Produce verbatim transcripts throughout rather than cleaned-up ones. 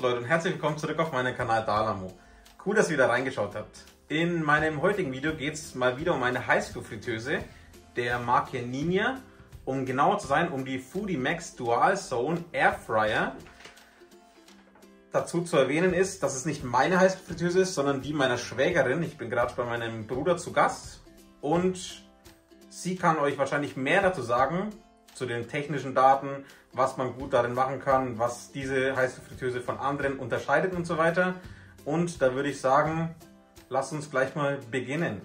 Leute und herzlich willkommen zurück auf meinen Kanal Dalamo. Cool, dass ihr wieder reingeschaut habt. In meinem heutigen Video geht es mal wieder um eine Heißluftfritteuse der Marke Ninja. Um genauer zu sein, um die Foodimax Dual Zone Air Fryer. Dazu zu erwähnen ist, dass es nicht meine Heißluftfritteuse ist, sondern die meiner Schwägerin. Ich bin gerade bei meinem Bruder zu Gast und sie kann euch wahrscheinlich mehr dazu sagen, zu den technischen Daten, was man gut darin machen kann, was diese Heißluftfritteuse von anderen unterscheidet und so weiter. Und da würde ich sagen, lasst uns gleich mal beginnen.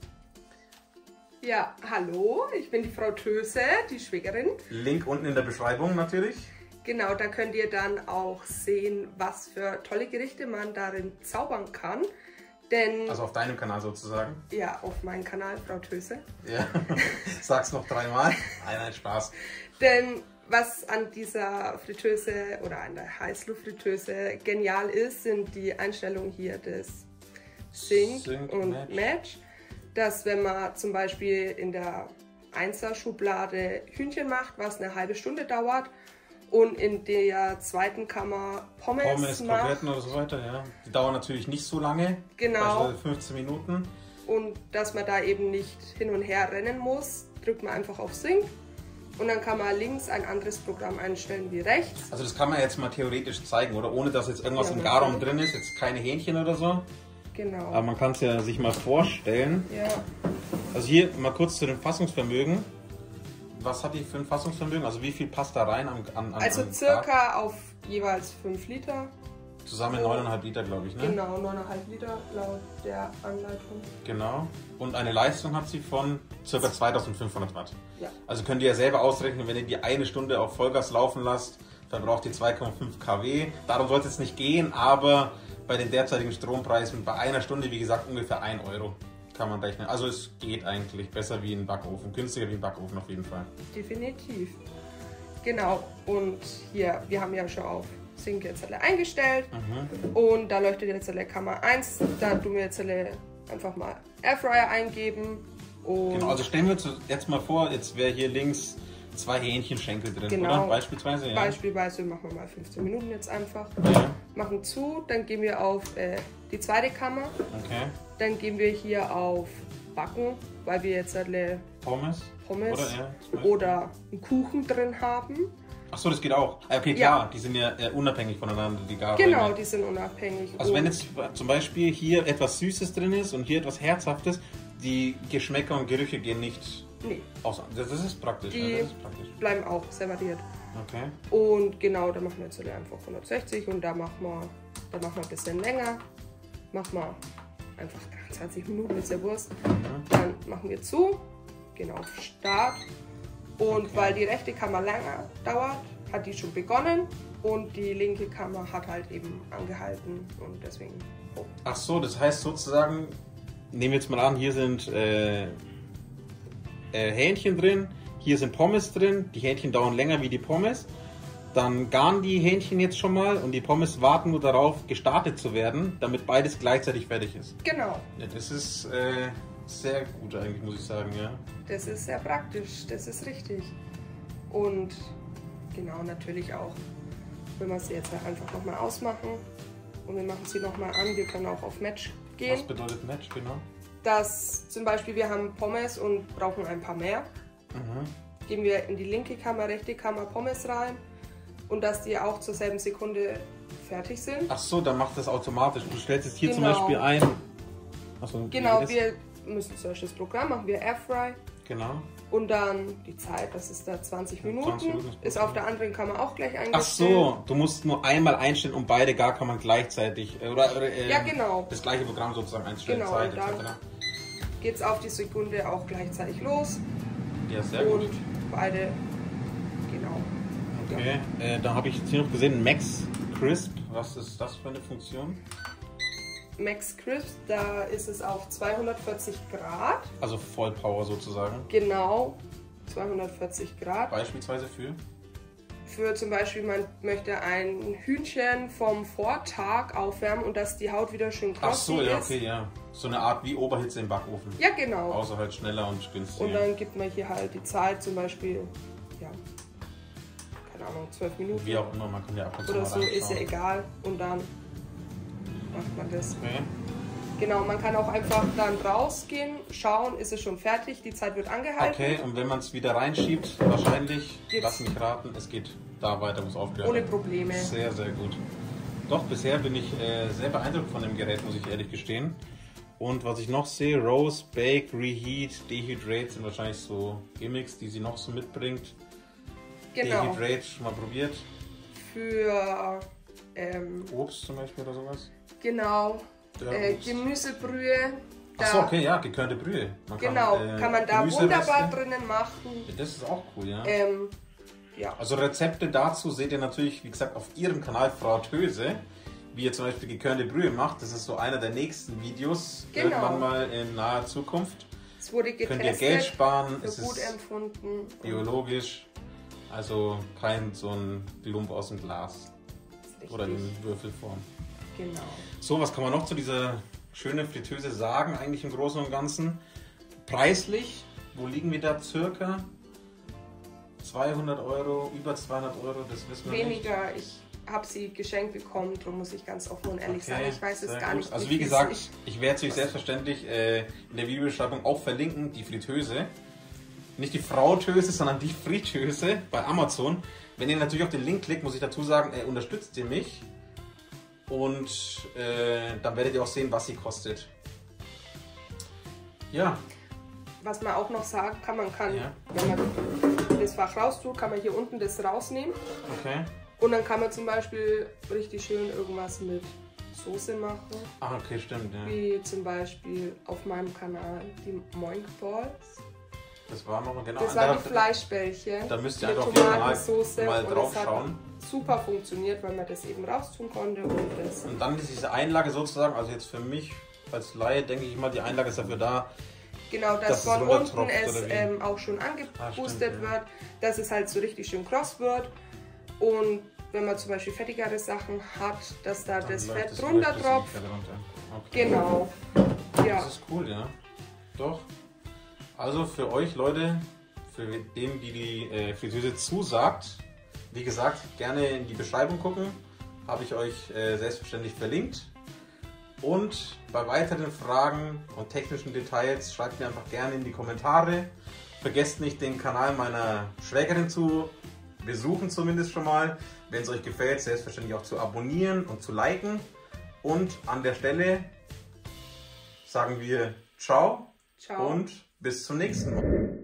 Ja, hallo, ich bin die Frau Töse, die Schwägerin. Link unten in der Beschreibung natürlich. Genau, da könnt ihr dann auch sehen, was für tolle Gerichte man darin zaubern kann. Denn, also auf deinem Kanal sozusagen. Ja, auf meinem Kanal, Frau Töse. Ja, sag's noch dreimal. Nein, nein, Spaß. Denn was an dieser Fritteuse oder an der Heißluftfritteuse genial ist, sind die Einstellungen hier des Sync, Sync und Match. Match. Dass wenn man zum Beispiel in der Einser-Schublade Hühnchen macht, was eine halbe Stunde dauert, und in der zweiten Kammer Pommes, Pommes, macht. Kroketten oder so weiter, ja. Die dauern natürlich nicht so lange. Genau. Also fünfzehn Minuten. Und dass man da eben nicht hin und her rennen muss, drückt man einfach auf Sync. Und dann kann man links ein anderes Programm einstellen wie rechts. Also das kann man jetzt mal theoretisch zeigen, oder? Ohne dass jetzt irgendwas Ja, im Garraum drin ist, jetzt keine Hähnchen oder so. Genau. Aber man kann es ja sich mal vorstellen. Ja. Also hier mal kurz zu den Fassungsvermögen. Was hat die für ein Fassungsvermögen? Also wie viel passt da rein an, an, an Also an circa Tag? auf jeweils fünf Liter. Zusammen neun Komma fünf Liter, glaube ich, ne? Genau, neun Komma fünf Liter laut der Anleitung. Genau. Und eine Leistung hat sie von ca. zweitausendfünfhundert Watt. Ja. Also könnt ihr ja selber ausrechnen, wenn ihr die eine Stunde auf Vollgas laufen lasst, verbraucht ihr zwei Komma fünf Kilowatt. Darum soll es jetzt nicht gehen, aber bei den derzeitigen Strompreisen bei einer Stunde, wie gesagt, ungefähr ein Euro kann man rechnen. Also es geht eigentlich besser wie ein Backofen, günstiger wie ein Backofen auf jeden Fall. Definitiv. Genau, und hier, wir haben ja schon auf Sync jetzt alle eingestellt. Mhm. Und da leuchtet jetzt alle Kammer eins. Da tun wir jetzt alle einfach mal Airfryer eingeben. Und genau, also stellen wir uns jetzt mal vor, jetzt wäre hier links zwei Hähnchenschenkel drin, genau. oder? Beispielsweise, ja. Beispielsweise machen wir mal fünfzehn Minuten jetzt einfach. Ja. Machen zu, dann gehen wir auf äh, die zweite Kammer. Okay. Dann gehen wir hier auf Backen, weil wir jetzt alle Pommes, Pommes oder, ja, oder einen Kuchen drin haben. Achso, das geht auch. Okay, klar, Ja. die sind ja äh, unabhängig voneinander, die Gare. Genau, die sind unabhängig. Also wenn Und jetzt zum Beispiel hier etwas Süßes drin ist und hier etwas Herzhaftes, die Geschmäcker und Gerüche gehen nicht nee, aus. Das ist praktisch. die Ja, das ist praktisch. bleiben auch separiert. Okay. Und genau, da machen wir jetzt alle einfach hundertsechzig und da machen wir, da machen wir ein bisschen länger. Machen wir einfach zwanzig Minuten, ist ja Wurst. Mhm. Dann machen wir zu, genau, Start. Und Okay. weil die rechte Kammer länger dauert, hat die schon begonnen und die linke Kammer hat halt eben angehalten und deswegen. Oh. Ach so, das heißt sozusagen, nehmen wir jetzt mal an, hier sind äh, äh, Hähnchen drin, hier sind Pommes drin, die Hähnchen dauern länger wie die Pommes. Dann garen die Hähnchen jetzt schon mal und die Pommes warten nur darauf, gestartet zu werden, damit beides gleichzeitig fertig ist. Genau. Ja, das ist äh, sehr gut eigentlich, muss ich sagen, ja. Das ist sehr praktisch, das ist richtig. Und genau, natürlich auch, wenn wir sie jetzt einfach nochmal ausmachen und wir machen sie nochmal an, wir können auch auf Match gehen. Was bedeutet Match, genau? Dass zum Beispiel wir haben Pommes und brauchen ein paar mehr. Mhm. Geben wir in die linke Kammer, rechte Kammer Pommes rein und dass die auch zur selben Sekunde fertig sind. Ach so, dann macht das automatisch. Du stellst jetzt hier Genau. zum Beispiel ein. Achso, Genau, wie wir müssen zuerst das Programm machen, wir Airfry Genau. und dann die Zeit, das ist da zwanzig Minuten, zwanzig Minuten ist auf der anderen Kammer auch gleich eingestellt. Ach so, du musst nur einmal einstellen, um beide Garkammern gleichzeitig, äh, oder, oder äh, Ja, genau. das gleiche Programm sozusagen einstellen. Genau, Zeit, und dann et cetera. geht es auf die Sekunde auch gleichzeitig los Ja, sehr und gut. beide, genau. Okay, äh, da habe ich jetzt hier noch gesehen, Max Crisp. Was ist das für eine Funktion? Max Crisp, da ist es auf zweihundertvierzig Grad. Also Vollpower sozusagen. Genau, zweihundertvierzig Grad. Beispielsweise für? Für zum Beispiel, man möchte ein Hühnchen vom Vortag aufwärmen und dass die Haut wieder schön Ach krossig so, ja, ist. okay, ja. So eine Art wie Oberhitze im Backofen. Ja, genau. Außer halt schneller und günstiger. Und dann gibt man hier halt die Zeit, zum Beispiel, ja, keine Ahnung, zwölf Minuten. Wie auch immer, man kann ja ab und zu oder mal so, ist ja reinschauen. egal. Und dann macht man das. Okay. Genau, man kann auch einfach dann rausgehen, schauen, ist es schon fertig, die Zeit wird angehalten. Okay, und wenn man es wieder reinschiebt, wahrscheinlich, Geht's. lass mich raten, es geht da weiter, wo es aufgehört Ohne hat. Probleme. Sehr, sehr gut. Doch, bisher bin ich äh, sehr beeindruckt von dem Gerät, muss ich ehrlich gestehen. Und was ich noch sehe, Roast, Bake, Reheat, Dehydrate sind wahrscheinlich so Gimmicks, die sie noch so mitbringt. Genau. Dehydrate schon mal probiert. Für, ähm, Obst zum Beispiel oder sowas. genau, Ja, äh, Obst. Gemüsebrühe. Da, Achso, okay, ja, gekörnte Brühe. Man Genau, kann, äh, kann man da Gemüsereste- wunderbar drinnen machen. Ja, das ist auch cool, ja. Ähm, ja. Also Rezepte dazu seht ihr natürlich, wie gesagt, auf ihrem Kanal Frau Töse. Wie ihr zum Beispiel gekörnte Brühe macht. Das ist so einer der nächsten Videos. Genau. Irgendwann mal in naher Zukunft. Es wurde Könnt getestet, ihr Geld sparen. für Es gut ist empfunden. biologisch. Also kein so ein Lump aus dem Glas. Richtig. Oder in Würfelform. Genau. So, was kann man noch zu dieser schönen Fritteuse sagen, eigentlich im Großen und Ganzen? Preislich, wo liegen wir da circa? zweihundert Euro, über zweihundert Euro, das wissen wir nicht. Weniger, ich habe sie geschenkt bekommen, darum muss ich ganz offen und ehrlich Okay, sagen, ich weiß es sehr gar gut. nicht. Also wie wie viel gesagt, ich- ich werde es euch selbstverständlich äh, in der Videobeschreibung auch verlinken, die Fritteuse. Nicht die Frautöse, sondern die Fritteuse bei Amazon. Wenn ihr natürlich auf den Link klickt, muss ich dazu sagen, äh, unterstützt ihr mich. Und äh, dann werdet ihr auch sehen, was sie kostet. Ja, Was man auch noch sagen kann, man kann, Ja. wenn man das Fach raustut, kann man hier unten das rausnehmen. okay. Und dann kann man zum Beispiel richtig schön irgendwas mit Soße machen. Ah, okay, stimmt. Ja. Wie zum Beispiel auf meinem Kanal die Moink Balls. Das war noch genau. Das da, waren die Fleischbällchen da müsst ihr mit einfach auf jeden Fall Tomatensoße mal und drauf das hat schauen. super funktioniert, weil man das eben raustun konnte und das. Und dann ist diese Einlage sozusagen, also jetzt für mich als Laie denke ich mal, die Einlage ist dafür da. Genau, dass Dass es von runtertropft, unten es oder wie? ähm, auch schon Ah, angeboostet stimmt, ja. wird, dass es halt so richtig schön kross wird. Und wenn man zum Beispiel fettigere Sachen hat, dass da Dann das läuft Fett das- runter läuft das tropft. Fett runter. Okay. Genau. Ja, Das ist cool, ja. Doch. Also für euch Leute, für denen, die die äh, Fritteuse zusagt, wie gesagt, gerne in die Beschreibung gucken. Habe ich euch äh, selbstverständlich verlinkt. Und bei weiteren Fragen und technischen Details schreibt mir einfach gerne in die Kommentare. Vergesst nicht, den Kanal meiner Schwägerin zu besuchen zumindest schon mal. Wenn es euch gefällt, selbstverständlich auch zu abonnieren und zu liken. Und an der Stelle sagen wir ciao, ciao. und bis zum nächsten Mal.